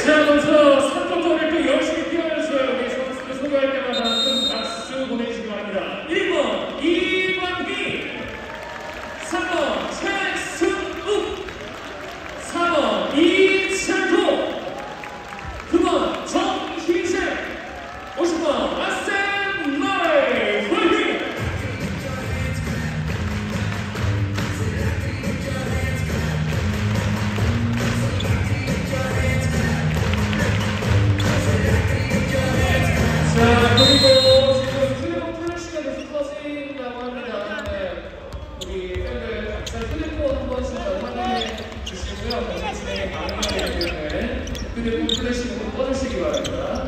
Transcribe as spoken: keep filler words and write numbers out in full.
자, 먼저 삼 쿼터를 또 열심히 뛰어면서 우리 선수들 소개할 때마다 큰 박수 보내주시기 바랍니다. 일 번 이광희, 삼 번 최승욱, 사 번 이철도, 구 번 정희재, 오십 번 아센 마이 화이팅! 자, 그리고 지금 휴대폰 플래시가 계속 터진다고 합니다. 네, 우리 팬들 각자 휴대폰 한 번씩 더 확인해 주시고요. 경기 진행에 방해가 되기 때문에 휴대폰 플래시는 꼭 꺼주시기 바랍니다.